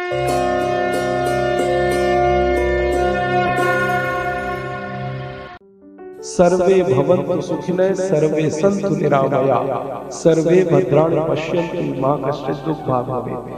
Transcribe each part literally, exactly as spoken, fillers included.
सर्वे भवन्तु सुखिनः सर्वे सन्तु निरामया सर्वे भद्राणि पश्यन्तु मा कश्चित् दुःखभाग् भवेत्।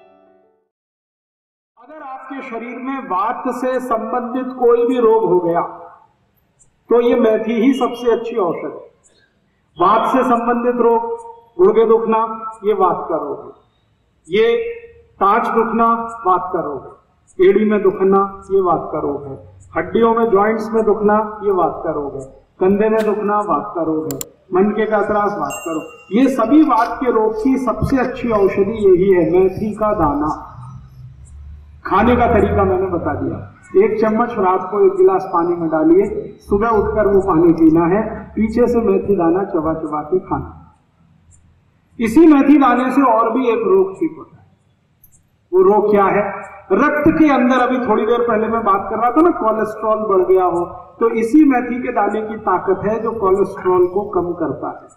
अगर आपके शरीर में वात से संबंधित कोई भी रोग हो गया तो ये मेथी ही सबसे अच्छी औषध है। वात से संबंधित रोग, गुर्दे दुखना, ये वात का रोग है। ये ताज दुखना वात का रोग है। एड़ी में दुखना ये वात का रोग है। हड्डियों में, जॉइंट्स में दुखना ये वात का रोग है। कंधे में दुखना वात का रोग है। मनके का त्रास वात का रोग। ये सभी वात के रोग की सबसे अच्छी औषधि यही है, मेथी का दाना। खाने का तरीका मैंने बता दिया। एक चम्मच रात को एक गिलास पानी में डालिए, सुबह उठकर वो पानी पीना है, पीछे से मेथी दाना चबा चबा के खाना। इसी मेथी दाने से और भी एक रोग ठीक होता है। वो रोग क्या है? रक्त के अंदर, अभी थोड़ी देर पहले मैं बात कर रहा था ना, कोलेस्ट्रॉल बढ़ गया हो, तो इसी मेथी के दाने की ताकत है जो कोलेस्ट्रॉल को कम करता है।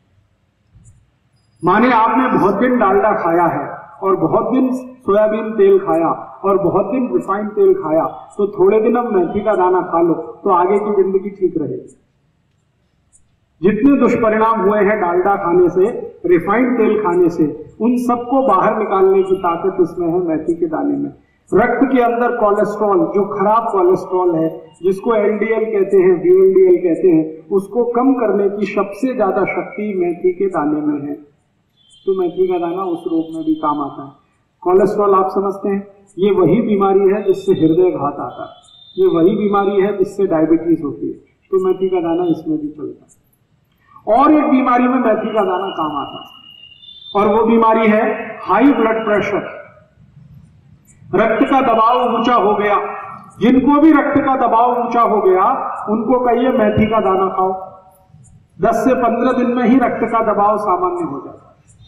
माने आपने बहुत दिन डालडा खाया है और बहुत दिन सोयाबीन तेल खाया और बहुत दिन रिफाइंड तेल खाया, तो थोड़े दिन अब मेथी का दाना खा लो तो आगे की जिंदगी ठीक रहेगी। जितने दुष्परिणाम हुए हैं डालडा खाने से, रिफाइंड तेल खाने से, उन सबको बाहर निकालने की ताकत इसमें है मेथी के दाने में। रक्त के अंदर कोलेस्ट्रॉल, जो खराब कोलेस्ट्रॉल है, जिसको एलडीएल कहते हैं, वीएलडीएल कहते हैं, उसको कम करने की सबसे ज्यादा शक्ति मेथी के दाने में है। तो मेथी का दाना उस रोग में भी काम आता है। कोलेस्ट्रॉल आप समझते हैं, ये वही बीमारी है जिससे हृदय घात आता है, ये वही बीमारी है जिससे डायबिटीज होती है। तो मेथी का दाना इसमें भी चलता है। और एक बीमारी में मेथी का दाना काम आता है और वो बीमारी है हाई ब्लड प्रेशर। रक्त का दबाव ऊंचा हो गया, जिनको भी रक्त का दबाव ऊंचा हो गया उनको कहिए मेथी का दाना खाओ, दस से पंद्रह दिन में ही रक्त का दबाव सामान्य हो जाता है।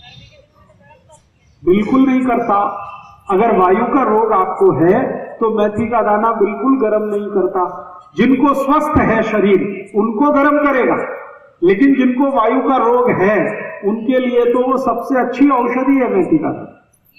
बिल्कुल नहीं करता। अगर वायु का रोग आपको है तो मेथी का दाना बिल्कुल गर्म नहीं करता। जिनको स्वस्थ है शरीर उनको गर्म करेगा, लेकिन जिनको वायु का रोग है उनके लिए तो वो सबसे अच्छी औषधि है मेथी का दाना।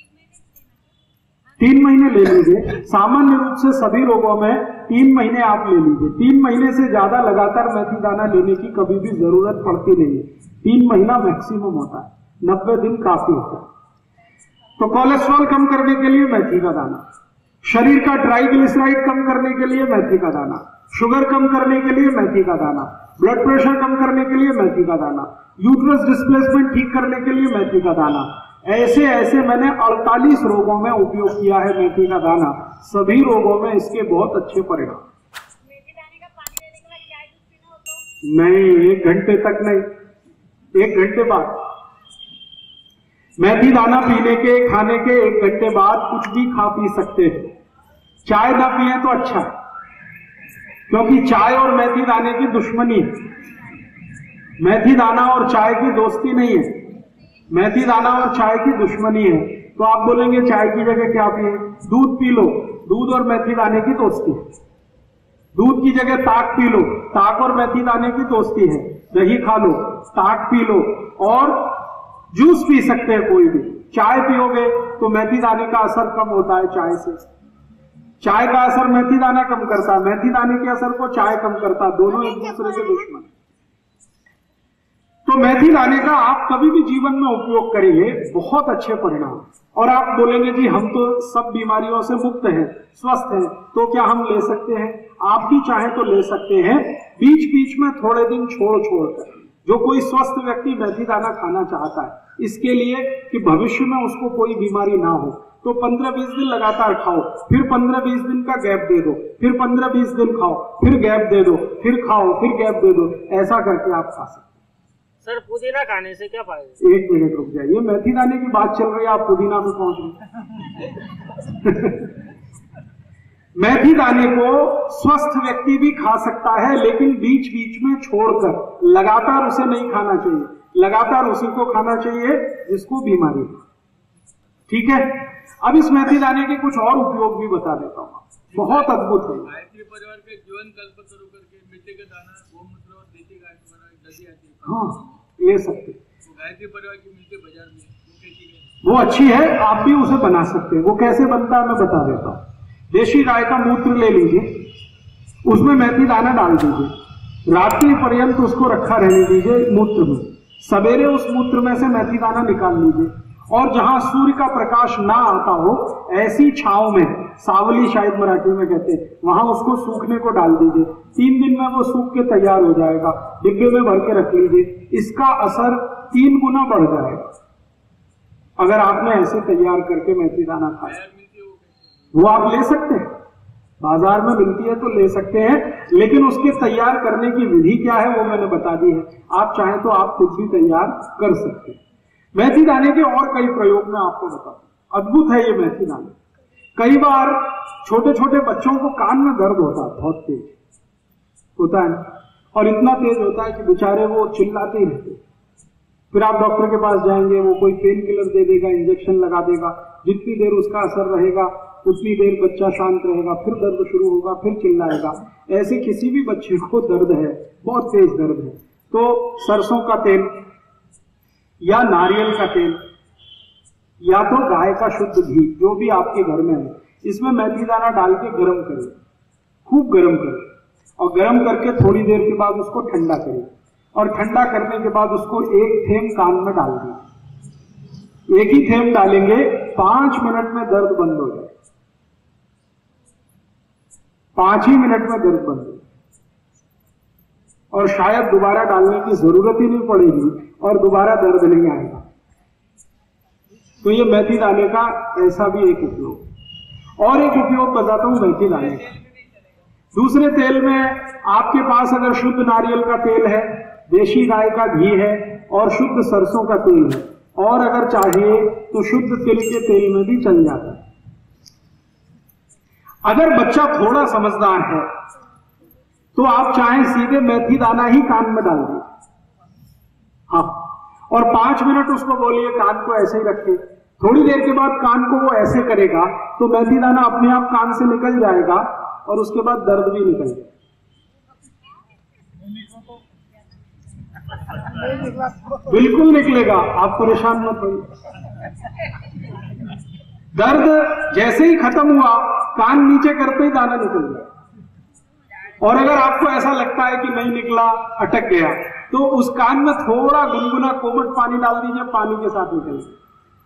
तीन महीने ले लीजिए, सामान्य रूप से सभी रोगों में तीन महीने आप ले लीजिए। तीन महीने से ज्यादा लगातार मेथी दाना लेने की कभी भी जरूरत पड़ती नहीं है। तीन महीना मैक्सिमम होता है, नब्बे दिन काफी होता है। तो कोलेस्ट्रॉल कम करने के लिए मेथी का दाना, शरीर का ट्राइग्लिसराइड कम करने के लिए मेथी का दाना, शुगर कम करने के लिए मेथी का दाना, ब्लड प्रेशर कम करने के लिए मेथी का दाना, यूट्रस डिस्प्लेसमेंट ठीक करने के लिए मेथी का दाना। ऐसे ऐसे मैंने अड़तालीस रोगों में उपयोग किया है मेथी का दाना। सभी रोगों में इसके बहुत अच्छे परिणाम। मेथी दाने का पानी लेने के बाद चाय दूध पीना हो तो? नहीं, एक घंटे तक नहीं, एक घंटे बाद। मेथी दाना पीने के, खाने के एक घंटे बाद कुछ भी खा पी सकते हैं। चाय ना पिए तो अच्छा है, क्योंकि चाय और मेथी दाने की दुश्मनी है। मेथी दाना और चाय की दोस्ती नहीं है, मेथी दाना और चाय की दुश्मनी है। तो आप बोलेंगे चाय की जगह क्या पिए? दूध पी लो, दूध और मेथी दाने की दोस्ती है। दूध की जगह ताक पी लो, ताक और मेथी दाने की दोस्ती है। दही खा लो, ताक पी लो, और जूस पी सकते हैं कोई भी। चाय पियोगे तो मेथी दाने का असर कम होता है चाय से। चाय का असर मेथी दाना कम करता है, मेथी दाने के असर को चाय कम करता है। दोनों एक दूसरे के दुश्मन। तो मेथी दाने का आप कभी भी जीवन में उपयोग करिए, बहुत अच्छे परिणाम। और आप बोलेंगे जी हम तो सब बीमारियों से मुक्त हैं, स्वस्थ हैं, तो क्या हम ले सकते हैं? आप भी चाहें तो ले सकते हैं, बीच बीच में थोड़े दिन छोड़ छोड़ कर। जो कोई स्वस्थ व्यक्ति मेथी दाना खाना चाहता है, इसके लिए कि भविष्य में उसको कोई बीमारी ना हो, तो पंद्रह बीस दिन लगातार खाओ, फिर पंद्रह बीस दिन का गैप दे दो, फिर पंद्रह बीस दिन खाओ, फिर गैप दे दो, फिर खाओ, फिर गैप दे दो। ऐसा करके आप खा सकते हैं। सर, पुदीना खाने से क्या फायदा? एक मिनट रुक जाइए, मेथी दाने की बात चल रही है, आप पुदीना में पहुंच रहे। मेथी दाने को स्वस्थ व्यक्ति भी खा सकता है, लेकिन बीच बीच में छोड़कर, लगातार उसे नहीं खाना चाहिए। लगातार उसी को खाना चाहिए जिसको बीमारी है। ठीक है, अब इस मेथी दाने के कुछ और उपयोग भी बता देता हूँ, बहुत अद्भुत है। गायत्री परिवार के जीवन कल्प शुरू करके मिट्टी का दाना, गोमूत्र और देसी गाय की दही आती है, हाँ ले सकते। तो गायत्री परिवार की मिलती बाजार में, वो अच्छी है, आप भी उसे बना सकते हैं। वो कैसे बनता है मैं बता देता हूं। देशी गाय का मूत्र ले लीजिए, उसमें मेथी दाना डाल दीजिए, रात्रि पर्यंत उसको रखा रहने दीजिए मूत्र में। सवेरे उस मूत्र में से मेथी दाना निकाल लीजिए और जहां सूर्य का प्रकाश ना आता हो ऐसी छांव में, सावली शायद मराठी में कहते हैं, वहां उसको सूखने को डाल दीजिए। तीन दिन में वो सूख के तैयार हो जाएगा, डिब्बे में भर के रख लीजिए। इसका असर तीन गुना बढ़ जाएगा अगर आपने ऐसे तैयार करके मेथी दाना खाया। वो आप ले सकते हैं, बाजार में मिलती है तो ले सकते हैं, लेकिन उसके तैयार करने की विधि क्या है वो मैंने बता दी है। आप चाहें तो आप खुद भी तैयार कर सकते हैं। मेथी दाने के और कई प्रयोग मैं आपको बताता हूं। अद्भुत है ये मेथी दाने। कई बार छोटे छोटे बच्चों को कान में दर्द होता है, बहुत तेज होता है, और इतना तेज होता है कि बेचारे वो चिल्लाते ही रहते। फिर आप डॉक्टर के पास जाएंगे, वो कोई पेन किलर दे देगा, इंजेक्शन लगा देगा। जितनी देर उसका असर रहेगा उतनी देर बच्चा शांत रहेगा, फिर दर्द शुरू होगा, फिर चिल्लाएगा। ऐसे किसी भी बच्चे को दर्द है, बहुत तेज दर्द है, तो सरसों का तेल या नारियल का तेल या तो गाय का शुद्ध घी, जो भी आपके घर में है, इसमें मेथी दाना डाल के गर्म करें, खूब गर्म करें, और गर्म करके थोड़ी देर के बाद उसको ठंडा करें, और ठंडा करने के बाद उसको एक थेम कान में डाल दें। एक ही थेम डालेंगे, पांच मिनट में दर्द बंद हो जाए, पांच ही मिनट में दर्द बंद हो जाए, और शायद दोबारा डालने की जरूरत ही नहीं पड़ेगी और दोबारा दर्द नहीं आएगा। तो ये मेथी दाने का ऐसा भी एक उपयोग। और एक उपयोग बताता हूं मेथी दाने का। दूसरे तेल में आपके पास अगर शुद्ध नारियल का तेल है, देशी गाय का घी है और शुद्ध सरसों का तेल है, और अगर चाहिए तो शुद्ध तिल के तेल में भी चल जाता है। अगर बच्चा थोड़ा समझदार है तो आप चाहें सीधे मेथी दाना ही कान में डाल दीजिए, हाँ, और पांच मिनट उसको बोलिए कान को ऐसे ही रखे। थोड़ी देर के बाद कान को वो ऐसे करेगा तो मेथी दाना अपने आप कान से निकल जाएगा और उसके बाद दर्द भी निकल जाएगा। बिल्कुल निकलेगा, आप परेशान मत होइए। दर्द जैसे ही खत्म हुआ, कान नीचे करते ही दाना निकल गया। और अगर आपको ऐसा लगता है कि नहीं निकला, अटक गया, तो उस कान में थोड़ा गुनगुना कोमट पानी डाल दीजिए, पानी के साथ निकल गया।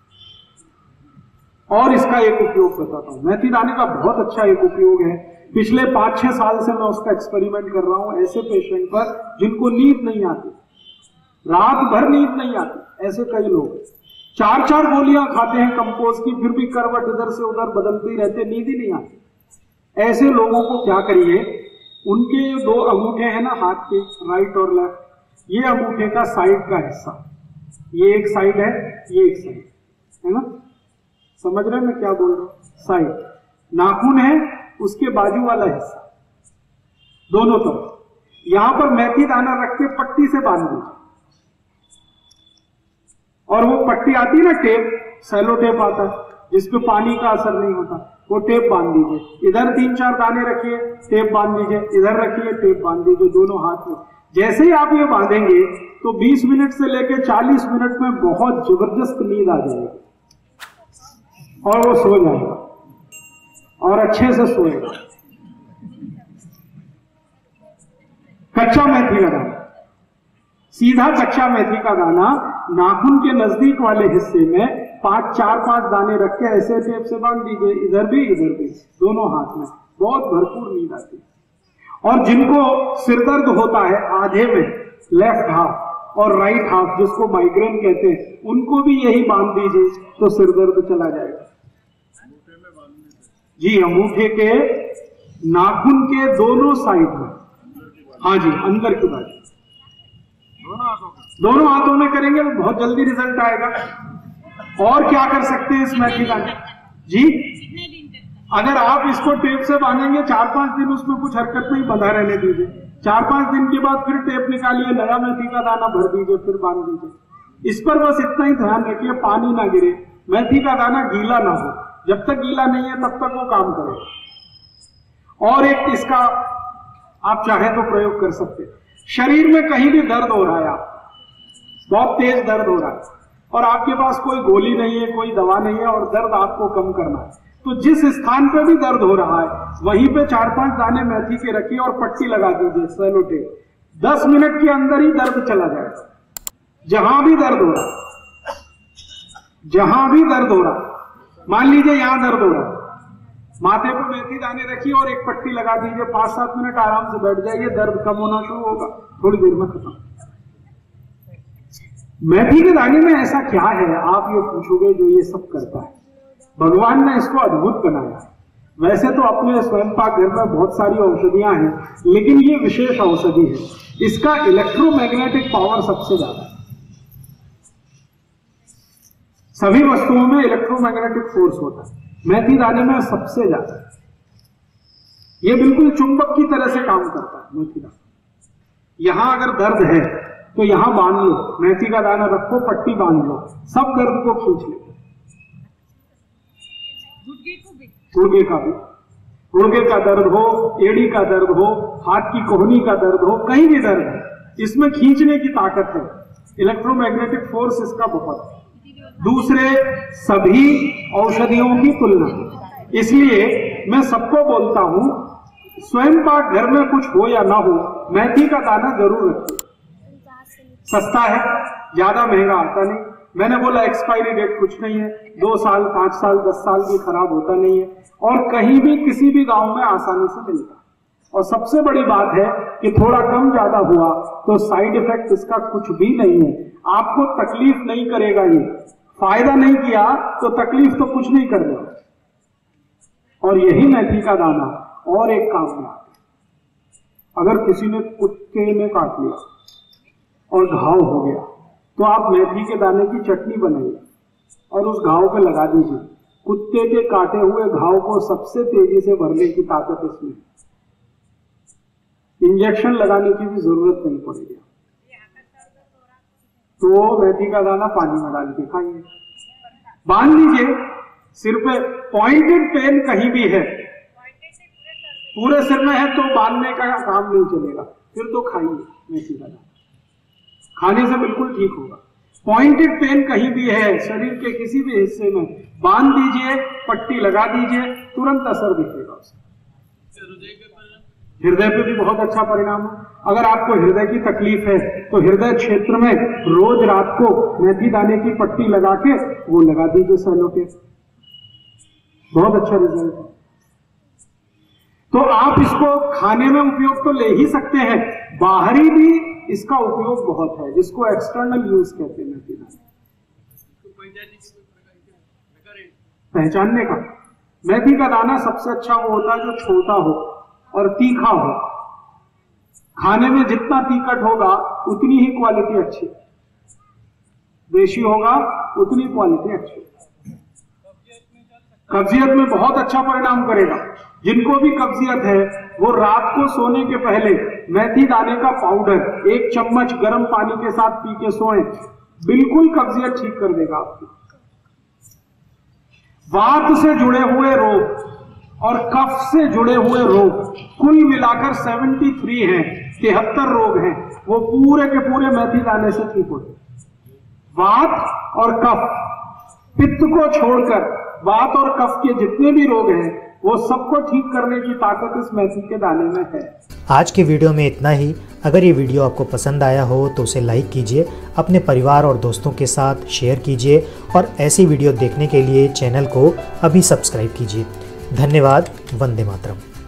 और इसका एक उपयोग बताता हूं, मेथी दाने का बहुत अच्छा एक उपयोग है। पिछले पांच छह साल से मैं उसका एक्सपेरिमेंट कर रहा हूं ऐसे पेशेंट पर जिनको नींद नहीं आती, रात भर नींद नहीं आती, ऐसे कई लोग चार चार गोलियां खाते हैं कंपोज की, फिर भी करवट इधर से उधर बदलते ही रहते, नींद ही नहीं आती। ऐसे लोगों को क्या करिए, उनके दो अंगूठे हैं ना हाथ के, राइट और लेफ्ट, ये अंगूठे का साइड का हिस्सा, ये एक साइड है, ये एक साइड है ना, समझ रहे हैं मैं क्या बोल रहा हूं? साइड नाखून है, उसके बाजू वाला हिस्सा, दोनों तरफ, यहां पर मेथी दाना रख के पट्टी से बांध दीजिए। और वो पट्टी आती है ना टेप, सेलो टेप आता है जिसपे पानी का असर नहीं होता, वो टेप बांध दीजिए। इधर तीन चार दाने रखिए, टेप बांध दीजिए, इधर रखिए, टेप बांध दीजिए, दोनों हाथ में। जैसे ही आप ये बांधेंगे तो बीस मिनट से लेकर चालीस मिनट में बहुत जबरदस्त नींद आ जाएगी और वो सो जाएगा और अच्छे से सोएगा। कच्चा मेथी का दाना, सीधा कच्चा मेथी का दाना नाखून के नजदीक वाले हिस्से में पांच चार पांच दाने रख के ऐसे टेप से बांध दीजिए, इधर भी इधर भी, दोनों हाथ में, बहुत भरपूर नींद आती है। और जिनको सिरदर्द होता है आधे में, लेफ्ट हाफ और राइट हाफ, जिसको माइग्रेन कहते हैं, उनको भी यही बांध दीजिए तो सिरदर्द चला जाएगा। जी, अंगूठे के नाखून के दोनों साइड में, हाँ जी, अंदर की बाजू, दोनों हाथों में करेंगे तो बहुत जल्दी रिजल्ट आएगा। और क्या कर सकते हैं इस मेथी दाने जी, अगर आप इसको टेप से बांधेंगे चार पांच दिन, उसमें कुछ हरकत नहीं, बंधा रहने दीजिए। चार पांच दिन के बाद फिर टेप निकालिए, नया मेथी का दाना भर दीजिए, फिर बांध दीजिए। इस पर बस इतना ही ध्यान रखिए, पानी ना गिरे, मेथी का दाना गीला ना हो। जब तक गीला नहीं है तब तक वो काम करे। और एक इसका आप चाहे तो प्रयोग कर सकते हैं, शरीर में कहीं भी दर्द हो रहा है, आप बहुत तेज दर्द हो रहा है, और आपके पास कोई गोली नहीं है, कोई दवा नहीं है और दर्द आपको कम करना है, तो जिस स्थान पे भी दर्द हो रहा है वहीं पे चार पांच दाने मेथी के रखिए और पट्टी लगा दीजिए सेलो टेप। दस मिनट के अंदर ही दर्द चला जाएगा। जहां भी दर्द हो रहा है, जहां भी दर्द हो रहा है, मान लीजिए यहां दर्द हो रहा है, माथे पर मेथी दाने रखिए और एक पट्टी लगा दीजिए, पांच सात मिनट आराम से बैठ जाइए, दर्द कम होना शुरू होगा, थोड़ी देर में खत्म। मेथी के दाने में ऐसा क्या है आप ये पूछोगे जो ये सब करता है? भगवान ने इसको अद्भुत बनाया। वैसे तो अपने स्वयं पाक घर में बहुत सारी औषधियां हैं, लेकिन ये विशेष औषधि है। इसका इलेक्ट्रोमैग्नेटिक पावर सबसे ज्यादा है। सभी वस्तुओं में इलेक्ट्रोमैग्नेटिक फोर्स होता है, मेथी दाने में सबसे ज्यादा। ये बिल्कुल चुंबक की तरह से काम करता है मेथी दाना। यहां अगर दर्द है तो यहां बांध लो, मेथी का दाना रखो, पट्टी बांध लो, सब दर्द को खींच ले। गुड़गे का भी, गुड़गे का दर्द हो, एड़ी का दर्द हो, हाथ की कोहनी का दर्द हो, कहीं भी दर्द है, इसमें खींचने की ताकत है। इलेक्ट्रोमैग्नेटिक फोर्स इसका बहुत है, दूसरे सभी औषधियों की तुलना। इसलिए मैं सबको बोलता हूं, स्वयं पाक घर में कुछ हो या ना हो, मेथी का दाना जरूर रखिए। सस्ता है, ज्यादा महंगा आता नहीं। मैंने बोला एक्सपायरी डेट कुछ नहीं है, दो साल पांच साल दस साल भी खराब होता नहीं है, और कहीं भी किसी भी गांव में आसानी से मिलता। और सबसे बड़ी बात है कि थोड़ा कम ज्यादा हुआ तो साइड इफेक्ट इसका कुछ भी नहीं है, आपको तकलीफ नहीं करेगा। ये फायदा नहीं किया तो तकलीफ तो कुछ नहीं कर रहा। और यही मेथी का दाना और एक काम में आता है। अगर किसी ने कुत्ते ने काट लिया और घाव हो गया तो आप मेथी के दाने की चटनी बनाइए और उस घाव पे लगा दीजिए। कुत्ते के काटे हुए घाव को सबसे तेजी से भरने की ताकत इसमें, इंजेक्शन लगाने की भी जरूरत नहीं पड़ेगी। तो मेथी का दाना पानी में डाल के खाइए, बांध लीजिए सिर पे। पॉइंटेड पेन कहीं भी है, पूरे सिर में है तो बांधने का काम नहीं चलेगा, फिर तो खाइए मेथी का दाना, खाने से बिल्कुल ठीक होगा। पॉइंटेड पेन कहीं भी है शरीर के किसी भी हिस्से में, बांध दीजिए, पट्टी लगा दीजिए, तुरंत असर दिखेगा उसका। हृदय पे भी बहुत अच्छा परिणाम है। अगर आपको हृदय की तकलीफ है तो हृदय क्षेत्र में रोज रात को मेथी दाने की पट्टी लगा के वो लगा दीजिए सेलो टेप, बहुत अच्छा रिजल्ट है। तो आप इसको खाने में उपयोग तो ले ही सकते हैं, बाहरी भी इसका उपयोग बहुत है, जिसको एक्सटर्नल यूज कहते हैं मेथी दाने। पहचानने का, मेथी का दाना सबसे अच्छा वो होता है जो छोटा हो और तीखा हो। खाने में जितना तीखट होगा उतनी ही क्वालिटी अच्छी, देशी होगा उतनी क्वालिटी अच्छी। कब्जियत में बहुत अच्छा परिणाम करेगा। जिनको भी कब्जियत है वो रात को सोने के पहले मेथी दाने का पाउडर एक चम्मच गर्म पानी के साथ पी के सोएं, बिल्कुल कब्जियत ठीक कर देगा आपकी। वात से जुड़े हुए रोग और कफ से जुड़े हुए रोग कुल मिलाकर तिहत्तर हैं, तिहत्तर रोग हैं, वो पूरे के पूरे मेथी दाने से ठीक होते। वात और कफ, पित्त को छोड़कर वात और कफ के जितने भी रोग हैं वो सबको ठीक करने की ताकत इस मेथी के दाने में है। आज के वीडियो में इतना ही। अगर ये वीडियो आपको पसंद आया हो तो उसे लाइक कीजिए, अपने परिवार और दोस्तों के साथ शेयर कीजिए और ऐसी वीडियो देखने के लिए चैनल को अभी सब्सक्राइब कीजिए। धन्यवाद। वंदे मातरम।